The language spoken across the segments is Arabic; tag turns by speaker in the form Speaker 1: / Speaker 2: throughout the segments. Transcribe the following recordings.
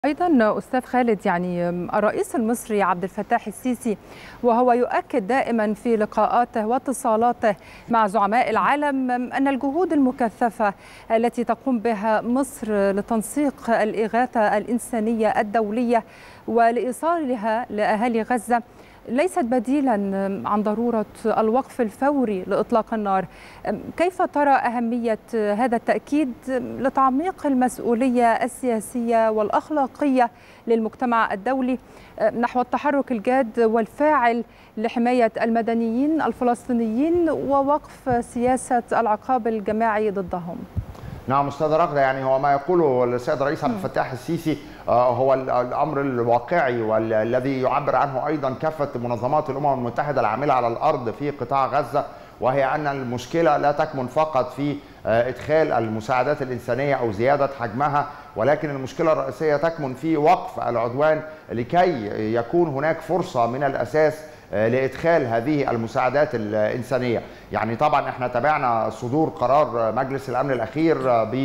Speaker 1: أيضا أستاذ خالد، يعني الرئيس المصري عبد الفتاح السيسي وهو يؤكد دائما في لقاءاته واتصالاته مع زعماء العالم أن الجهود المكثفة التي تقوم بها مصر لتنسيق الإغاثة الإنسانية الدولية ولإيصالها لأهالي غزة ليست بديلا عن ضرورة الوقف الفوري لإطلاق النار. كيف ترى أهمية هذا التأكيد لتعميق المسؤولية السياسية والأخلاقية للمجتمع الدولي نحو التحرك الجاد والفاعل لحماية المدنيين الفلسطينيين ووقف سياسة العقاب الجماعي ضدهم؟
Speaker 2: نعم أستاذ رغدة، يعني هو ما يقوله السيد الرئيس عبد الفتاح السيسي هو الأمر الواقعي والذي يعبر عنه أيضا كافة منظمات الأمم المتحدة العاملة على الأرض في قطاع غزة، وهي أن المشكلة لا تكمن فقط في إدخال المساعدات الإنسانية أو زيادة حجمها، ولكن المشكلة الرئيسية تكمن في وقف العدوان لكي يكون هناك فرصة من الأساس لإدخال هذه المساعدات الإنسانية. يعني طبعا احنا تابعنا صدور قرار مجلس الأمن الأخير ب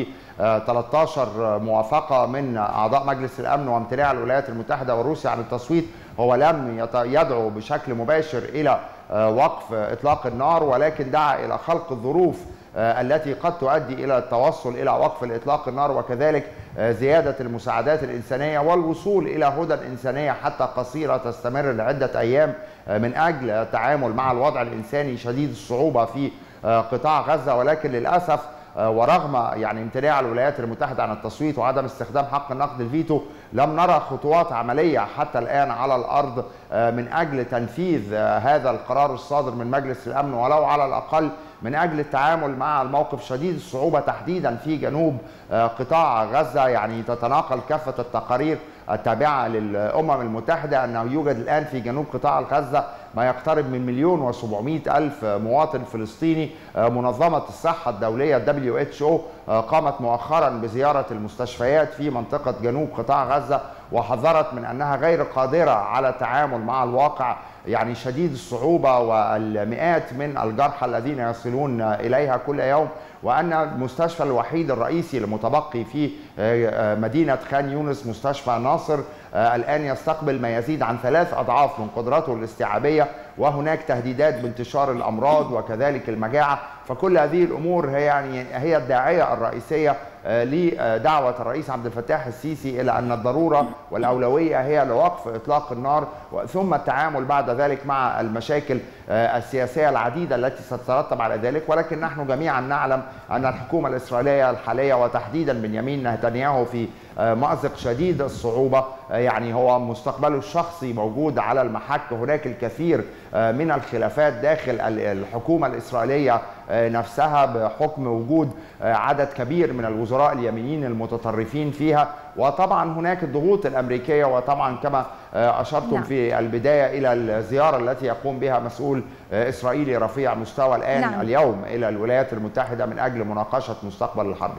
Speaker 2: 13 موافقة من أعضاء مجلس الأمن وامتناع الولايات المتحدة وروسيا عن التصويت. هو لم يدعو بشكل مباشر إلى وقف إطلاق النار، ولكن دعا إلى خلق الظروف التي قد تؤدي إلى التوصل إلى وقف الإطلاق النار، وكذلك زيادة المساعدات الإنسانية والوصول إلى هدى إنسانية حتى قصيرة تستمر لعدة أيام من أجل التعامل مع الوضع الإنساني شديد الصعوبة في قطاع غزة. ولكن للأسف ورغم يعني امتناع الولايات المتحدة عن التصويت وعدم استخدام حق النقد الفيتو، لم نرى خطوات عملية حتى الآن على الأرض من أجل تنفيذ هذا القرار الصادر من مجلس الأمن، ولو على الأقل من أجل التعامل مع الموقف شديد الصعوبة تحديدا في جنوب قطاع غزة. يعني تتناقل كافة التقارير التابعة للأمم المتحدة أنه يوجد الآن في جنوب قطاع غزة ما يقترب من 1,700,000 مواطن فلسطيني. منظمة الصحة الدولية WHO قامت مؤخرا بزيارة المستشفيات في منطقة جنوب قطاع غزة وحذرت من أنها غير قادرة على التعامل مع الواقع يعني شديد الصعوبة والمئات من الجرحى الذين يصلون إليها كل يوم، وأن المستشفى الوحيد الرئيسي المتبقي في مدينة خان يونس مستشفى ناصر الآن يستقبل ما يزيد عن 3 أضعاف من قدرته الاستيعابية، وهناك تهديدات بانتشار الأمراض وكذلك المجاعة. فكل هذه الأمور هي الداعية الرئيسية لدعوة الرئيس عبد الفتاح السيسي إلى أن الضرورة والأولوية هي لوقف إطلاق النار، ثم التعامل بعد ذلك مع المشاكل السياسية العديدة التي ستترتب على ذلك. ولكن نحن جميعا نعلم أن الحكومة الإسرائيلية الحالية وتحديدا بنيامين نتنياهو في مأزق شديد الصعوبة، يعني هو مستقبله الشخصي موجود على المحك. هناك الكثير من الخلافات داخل الحكومة الإسرائيلية نفسها بحكم وجود عدد كبير من الوزراء اليمينيين المتطرفين فيها، وطبعا هناك الضغوط الأمريكية، وطبعا كما أشرتم في البداية إلى الزيارة التي يقوم بها مسؤول إسرائيلي رفيع مستوى الآن اليوم إلى الولايات المتحدة من أجل مناقشة مستقبل الحرب.